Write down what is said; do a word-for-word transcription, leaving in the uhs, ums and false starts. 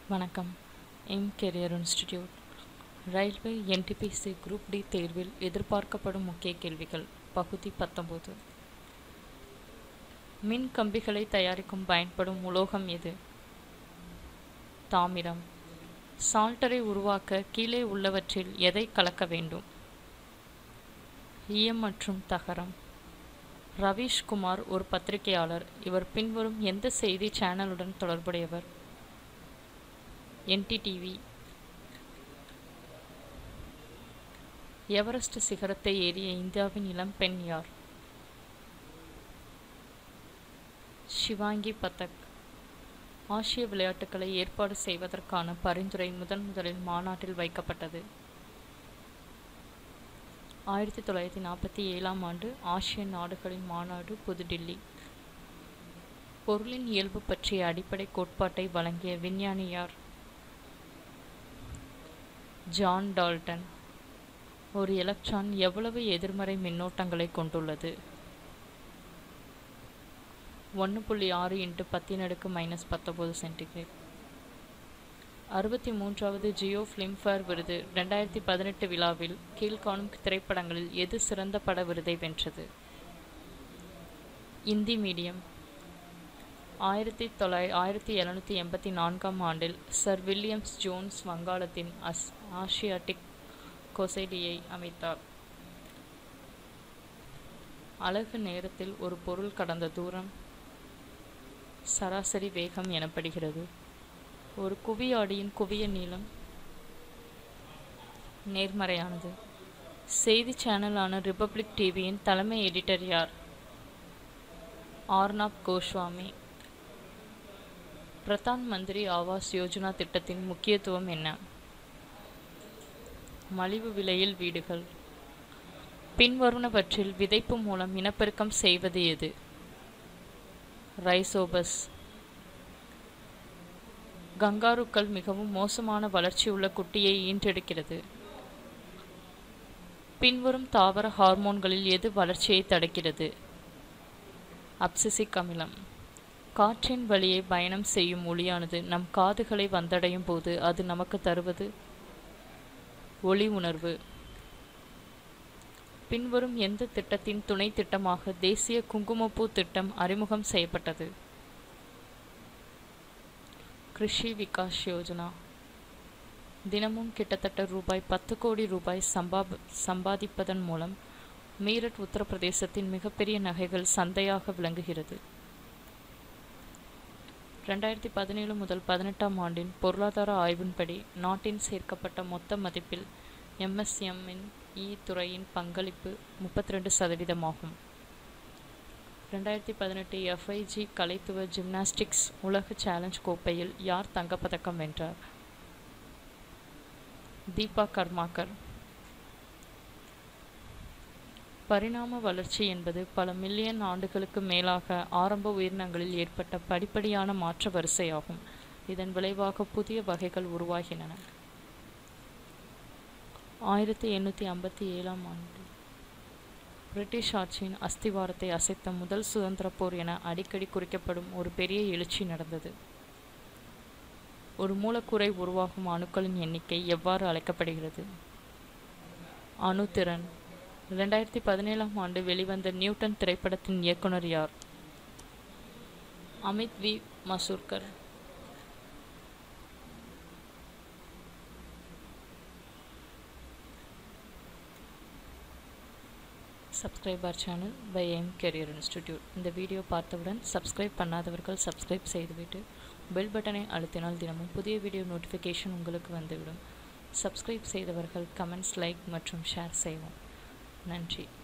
வணக்கம். M career institute railway NTPC group D தேர்வில் எதிர்பார்க்கப்படும் முக்கிய கேள்விகள் பகுதி பத்தொன்பது. மின் கம்பிகளை தயாரிக்கும் பயன்படும் உலோகம் எது? தாமிரம். சால்டரை உருவாக்க கீழே உள்ளவற்றில் எதை கலக்க வேண்டும்? ஈயம் மற்றும் தகரம். ரவீஷ் குமார் ஒரு பத்திரிகையாளர். இவர் பின்வரும் எந்த செய்தி சேனலுடன் தொடர்புடையவர்? என்டிடிவி. எவரெஸ்ட் சிகரத்தை ஏறிய இந்தியாவின் இளம் பெண் யார்? ஷிவாங்கி பதக். ஆசிய விளையாட்டுகளை ஏற்பாடு செய்வதற்கான பரிந்துரை முதன் முதலில் மாநாட்டில் வைக்கப்பட்டது. ஆயிரத்தி தொள்ளாயிரத்தி நாற்பத்தி ஏழாம் ஆண்டு ஆசிய நாடுகளின் மாநாடு, புதுடில்லி. பொருளின் இயல்பு பற்றிய அடிப்படை கோட்பாட்டை வழங்கிய விஞ்ஞானி யார்? John Dalton. ஒரு எலக்ட்ரான் எவ்வளவு எதிர்மறை மின்னோட்டங்களை கொண்டுள்ளது? ஒன்று புள்ளி ஆறு இன்ட்டு பத்தின் அடுக்கு மைனஸ் பத்தொன்பது சென்டிகிரேட். அறுபத்தி மூன்றாவது ஜியோ ஃபிலிம்ஃபேர் விருது ரெண்டாயிரத்தி பதினெட்டு விழாவில் கீழ்காணும் திரைப்படங்களில் எது சிறந்த பட விருதை வென்றது? இந்தி மீடியம். ஆயிரத்தி தொள்ளாயிர ஆயிரத்தி எழுநூற்றி எண்பத்தி நான்காம் ஆண்டில் சர் வில்லியம்ஸ் ஜோன்ஸ் வங்காளத்தின் அஸ் ஆசியாட்டிக் சொசைட்டியை அமைத்தார். அலகு நேரத்தில் ஒரு பொருள் கடந்த தூரம் சராசரி வேகம் எனப்படுகிறது. ஒரு குவியாடியின் குவிய நீளம் நேர்மறையானது. செய்தி சேனலான ரிபப்ளிக் டிவியின் தலைமை எடிட்டர் யார்? ஆர்னாப் கோஸ்வாமி. பிரதான் மந்திரி ஆவாஸ் யோஜனா திட்டத்தின் முக்கியத்துவம் என்ன? மலிவு விலையில் வீடுகள். பின்வருவனவற்றில் விதைப்பு மூலம் இனப்பெருக்கம் செய்வது எது? ரைசோபஸ். கங்காருக்கள் மிகவும் மோசமான வளர்ச்சியுள்ள குட்டியை ஈன்றெடுக்கிறது. பின்வரும் தாவர ஹார்மோன்களில் எது வளர்ச்சியை தடுக்கிறது? அப்சிசிக் அமிலம். காற்றின் வழியே பயணம் செய்யும் ஒளியானது நம் காதுகளை வந்தடையும் போது அது நமக்கு தருவது ஒளி உணர்வு. பின்வரும் எந்த திட்டத்தின் துணை திட்டமாக தேசிய குங்குமப்பூ திட்டம் அறிமுகம் செய்யப்பட்டது? கிருஷி விகாஸ் யோஜனா. தினமும் கிட்டத்தட்ட ரூபாய் பத்து கோடி ரூபாய் சம்பா சம்பாதிப்பதன் மூலம் மீரட் உத்தரப்பிரதேசத்தின் மிகப்பெரிய நகைகள் சந்தையாக விளங்குகிறது. ரெண்டாயிரத்தி பதினேழு முதல் பதினெட்டாம் ஆண்டின் பொருளாதார ஆய்வின்படி நாட்டின் சேர்க்கப்பட்ட மொத்த மதிப்பில் எம்எஸ்எம்இன் இ துறையின் பங்களிப்பு முப்பத்தி ரெண்டு சதவீதமாகும். ரெண்டாயிரத்தி பதினெட்டு எஃப்ஐஜி கலைத்துவ ஜிம்னாஸ்டிக்ஸ் உலக சேலஞ்ச் கோப்பையில் யார் தங்கப்பதக்கம் வென்றார்? தீபா கர்மாக்கர். பரிணாம வளர்ச்சி என்பது பல மில்லியன் ஆண்டுகளுக்கு மேலாக ஆரம்ப உயிரினங்களில் ஏற்பட்ட படிப்படியான மாற்ற வரிசையாகும். இதன் விளைவாக புதிய வகைகள் உருவாகின. ஆயிரத்தி எண்ணூற்றி ஐம்பத்தி ஏழாம் ஆண்டு பிரிட்டிஷ் ஆட்சியின் அஸ்திவாரத்தை அசைத்த முதல் சுதந்திர போர் என அடிக்கடி குறிக்கப்படும் ஒரு பெரிய எழுச்சி நடந்தது. ஒரு மூலக்கூறை உருவாகும் அணுக்களின் எண்ணிக்கை எவ்வாறு அழைக்கப்படுகிறது? அணுத்திறன். இரண்டாயிரத்தி பதினேழாம் ஆண்டு வெளிவந்த நியூட்டன் திரைப்படத்தின் இயக்குனர் யார்? Amit V Masurkar. Subscribe our channel by M career institute. இந்த வீடியோ பார்த்தவுடன் சப்ஸ்கிரைப் பண்ணாதவர்கள் சப்ஸ்கிரைப் செய்துவிட்டு பெல் பட்டனை அழுத்தினால் தினமும் புதிய வீடியோ நோட்டிஃபிகேஷன் உங்களுக்கு வந்துவிடும். சப்ஸ்கிரைப் செய்தவர்கள் கமெண்ட்ஸ், லைக் மற்றும் ஷேர் செய்வோம். நன்றி.